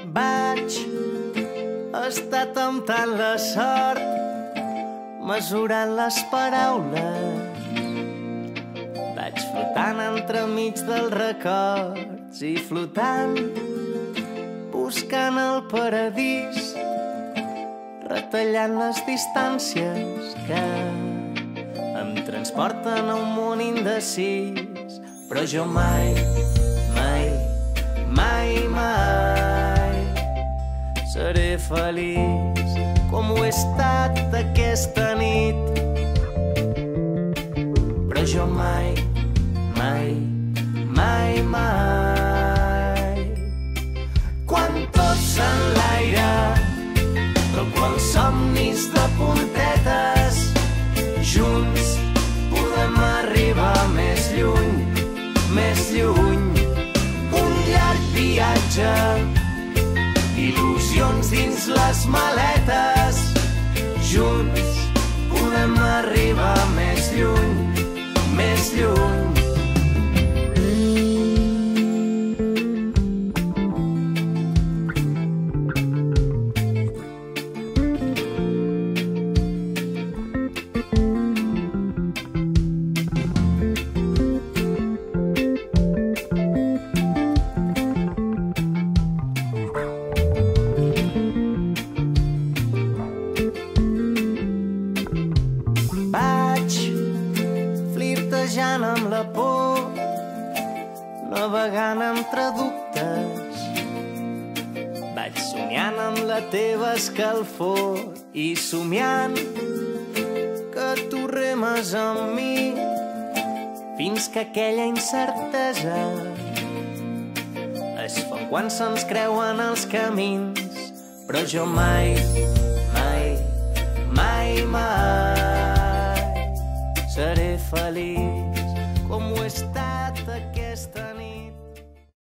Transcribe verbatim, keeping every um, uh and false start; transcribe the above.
Vaig estar temptant la sort, mesurant les paraules. Vaig flotant entremig dels records i flotant, buscant el paradís, retallant les distàncies que em transporten a un món indecis. Però jo mai, mai, mai, mai seré feliç com ho he estat aquesta nit. Però jo mai, mai, mai, mai, quan tot s'enlaira, tot quan somnis de puntetes, junts podem arribar més lluny, més lluny. Un llarg viatge, il·lusions dins les maletes, junts podem arribar més lluny, més lluny. Flirtejant amb la por, navegant entre dubtes, vaig somiant amb la teva escalfor i somiant que tu remes amb mi fins que aquella incertesa es fa quan se'ns creuen els camins. Però jo mai, mai, mai, mai seré feliç com ho he estat aquesta nit.